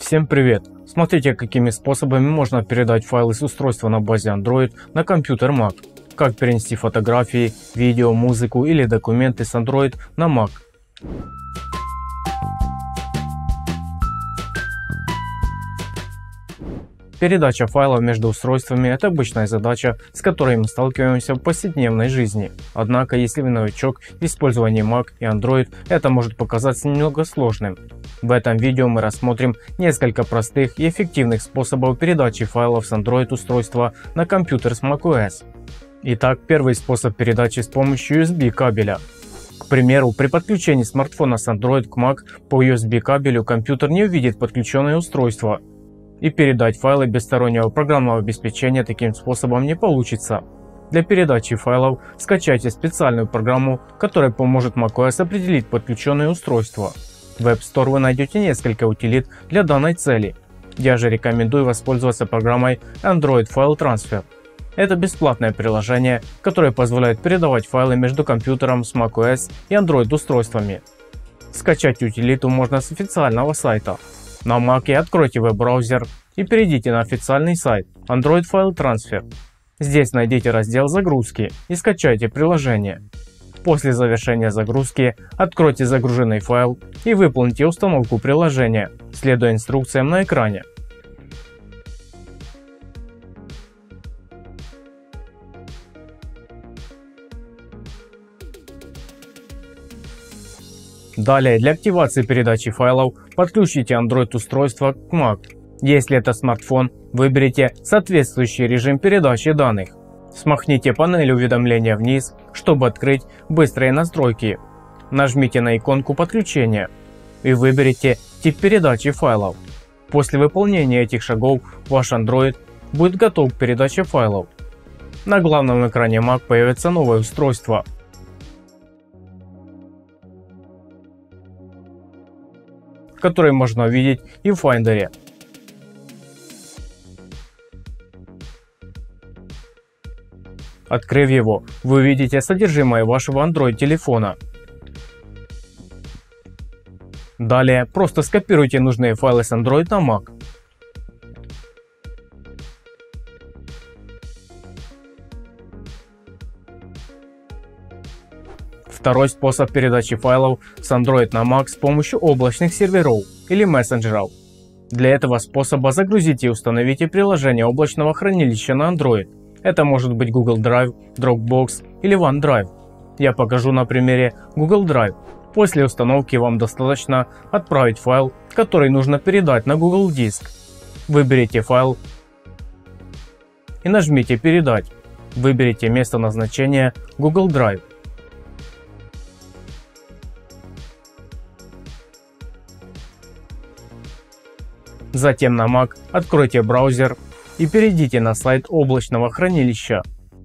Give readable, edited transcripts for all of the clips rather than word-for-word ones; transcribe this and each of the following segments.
Всем привет! Смотрите, какими способами можно передать файлы с устройства на базе Android на компьютер Mac. Как перенести фотографии, видео, музыку или документы с Android на Mac. Передача файлов между устройствами – это обычная задача, с которой мы сталкиваемся в повседневной жизни. Однако, если вы новичок в использовании Mac и Android, это может показаться немного сложным. В этом видео мы рассмотрим несколько простых и эффективных способов передачи файлов с Android устройства на компьютер с macOS. Итак, первый способ передачи с помощью USB кабеля. К примеру, при подключении смартфона с Android к Mac по USB кабелю компьютер не увидит подключенное устройство. И передать файлы без стороннего программного обеспечения таким способом не получится. Для передачи файлов скачайте специальную программу, которая поможет macOS определить подключенное устройство. В App Store вы найдете несколько утилит для данной цели. Я же рекомендую воспользоваться программой Android File Transfer. Это бесплатное приложение, которое позволяет передавать файлы между компьютером с macOS и Android устройствами. Скачать утилиту можно с официального сайта. На Mac откройте веб-браузер и перейдите на официальный сайт Android File Transfer. Здесь найдите раздел «Загрузки» и скачайте приложение. После завершения загрузки откройте загруженный файл и выполните установку приложения, следуя инструкциям на экране. Далее, для активации передачи файлов подключите Android устройство к Mac. Если это смартфон, выберите соответствующий режим передачи данных. Смахните панель уведомления вниз, чтобы открыть быстрые настройки. Нажмите на иконку подключения и выберите тип передачи файлов. После выполнения этих шагов ваш Android будет готов к передаче файлов. На главном экране Mac появится новое устройство, который можно увидеть и в Finder. Открыв его, вы увидите содержимое вашего Android телефона. Далее просто скопируйте нужные файлы с Android на Mac. Второй способ передачи файлов с Android на Mac с помощью облачных серверов или мессенджеров. Для этого способа загрузите и установите приложение облачного хранилища на Android. Это может быть Google Drive, Dropbox или OneDrive. Я покажу на примере Google Drive. После установки вам достаточно отправить файл, который нужно передать на Google Диск. Выберите файл и нажмите «Передать». Выберите место назначения Google Drive. Затем на Mac откройте браузер и перейдите на сайт облачного хранилища.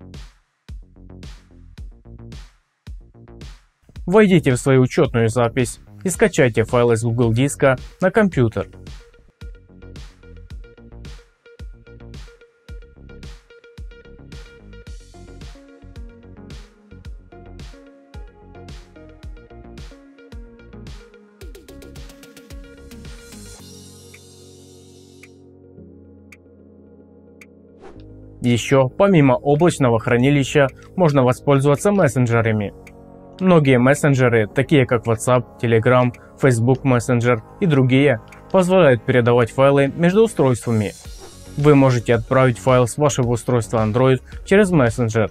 Войдите в свою учетную запись и скачайте файлы с Google диска на компьютер. Еще, помимо облачного хранилища, можно воспользоваться мессенджерами. Многие мессенджеры, такие как WhatsApp, Telegram, Facebook Messenger и другие, позволяют передавать файлы между устройствами. Вы можете отправить файл с вашего устройства Android через мессенджер.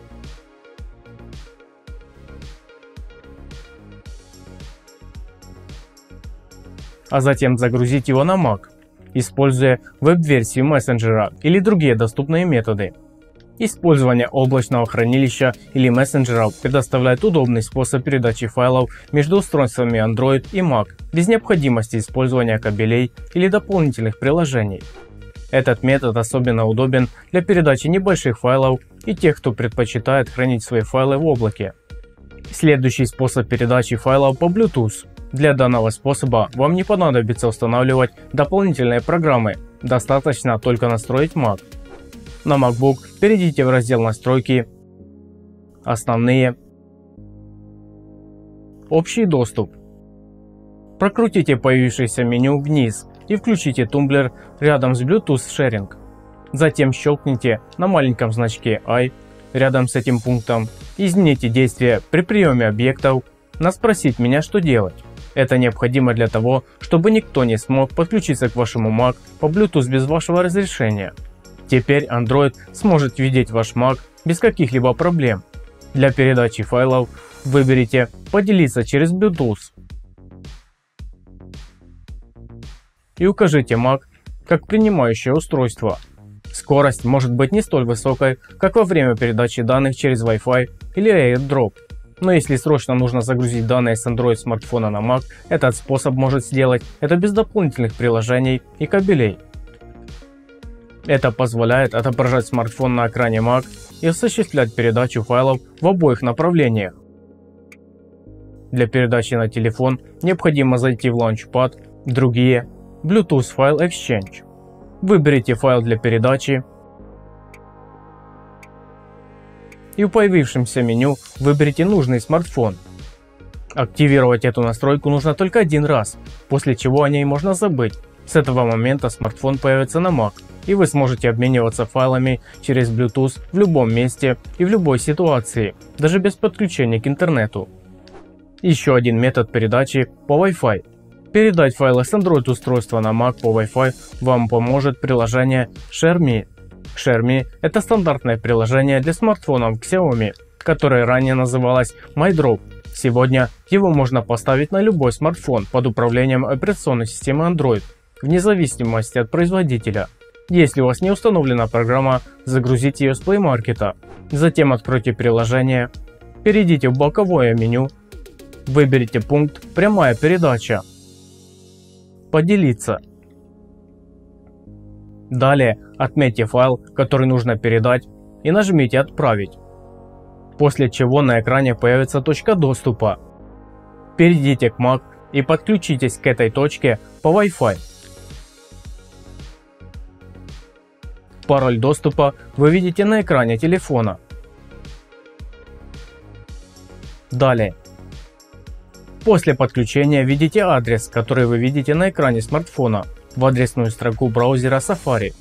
А затем загрузить его на Mac, используя веб-версию мессенджера или другие доступные методы. Использование облачного хранилища или мессенджеров предоставляет удобный способ передачи файлов между устройствами Android и Mac без необходимости использования кабелей или дополнительных приложений. Этот метод особенно удобен для передачи небольших файлов и тех, кто предпочитает хранить свои файлы в облаке. Следующий способ передачи файлов по Bluetooth. Для данного способа вам не понадобится устанавливать дополнительные программы, достаточно только настроить Mac. На MacBook перейдите в раздел «Настройки», «Основные», «Общий доступ». Прокрутите появившееся меню вниз и включите тумблер рядом с Bluetooth Sharing. Затем щелкните на маленьком значке I рядом с этим пунктом. Измените действие при приеме объектов на «Спросить меня, что делать». Это необходимо для того, чтобы никто не смог подключиться к вашему Mac по Bluetooth без вашего разрешения. Теперь Android сможет видеть ваш Mac без каких-либо проблем. Для передачи файлов выберите «Поделиться через Bluetooth» и укажите Mac как принимающее устройство. Скорость может быть не столь высокой, как во время передачи данных через Wi-Fi или AirDrop. Но если срочно нужно загрузить данные с Android смартфона на Mac, этот способ может сделать это без дополнительных приложений и кабелей. Это позволяет отображать смартфон на экране Mac и осуществлять передачу файлов в обоих направлениях. Для передачи на телефон необходимо зайти в Launchpad, другие, Bluetooth File Exchange. Выберите файл для передачи и в появившемся меню выберите нужный смартфон. Активировать эту настройку нужно только один раз, после чего о ней можно забыть. С этого момента смартфон появится на Mac, и вы сможете обмениваться файлами через Bluetooth в любом месте и в любой ситуации, даже без подключения к интернету. Еще один метод передачи по Wi-Fi. Передать файлы с Android устройства на Mac по Wi-Fi вам поможет приложение ShareMe. ShareMe – это стандартное приложение для смартфонов Xiaomi, которое ранее называлось MyDrop. Сегодня его можно поставить на любой смартфон под управлением операционной системы Android, вне зависимости от производителя. Если у вас не установлена программа, загрузите ее с Play Market. Затем откройте приложение, перейдите в боковое меню, выберите пункт «Прямая передача», «Поделиться». Далее отметьте файл, который нужно передать, и нажмите «Отправить», после чего на экране появится точка доступа. Перейдите к Mac и подключитесь к этой точке по Wi-Fi. Пароль доступа вы видите на экране телефона. Далее. После подключения введите адрес, который вы видите на экране смартфона, в адресную строку браузера Safari.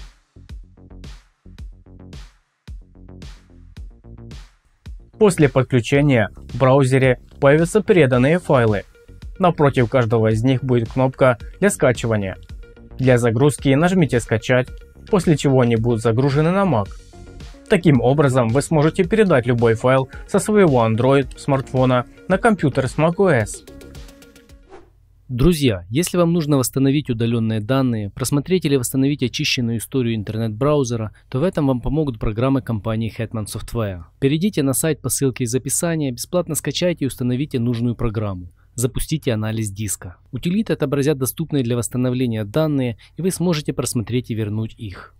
После подключения в браузере появятся переданные файлы. Напротив каждого из них будет кнопка для скачивания. Для загрузки нажмите «Скачать», после чего они будут загружены на Mac. Таким образом вы сможете передать любой файл со своего Android смартфона на компьютер с macOS. Друзья, если вам нужно восстановить удаленные данные, просмотреть или восстановить очищенную историю интернет-браузера, то в этом вам помогут программы компании Hetman Software. Перейдите на сайт по ссылке из описания, бесплатно скачайте и установите нужную программу. Запустите анализ диска. Утилиты отобразят доступные для восстановления данные, и вы сможете просмотреть и вернуть их.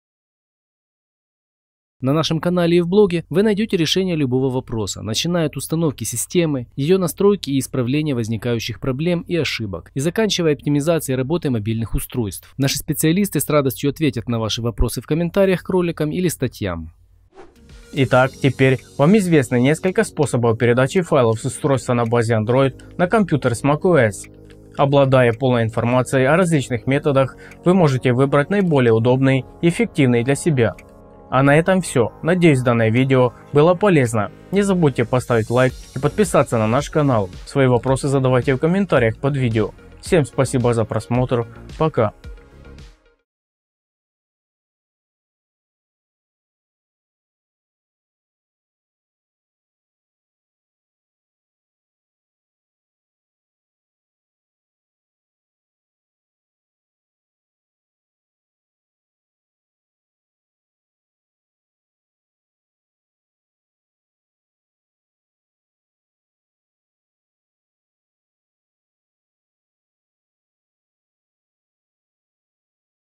На нашем канале и в блоге вы найдете решение любого вопроса, начиная от установки системы, ее настройки и исправления возникающих проблем и ошибок, и заканчивая оптимизацией работы мобильных устройств. Наши специалисты с радостью ответят на ваши вопросы в комментариях к роликам или статьям. Итак, теперь вам известны несколько способов передачи файлов с устройства на базе Android на компьютер с macOS. Обладая полной информацией о различных методах, вы можете выбрать наиболее удобный и эффективный для себя. А на этом все. Надеюсь, данное видео было полезно. Не забудьте поставить лайк и подписаться на наш канал. Свои вопросы задавайте в комментариях под видео. Всем спасибо за просмотр. Пока.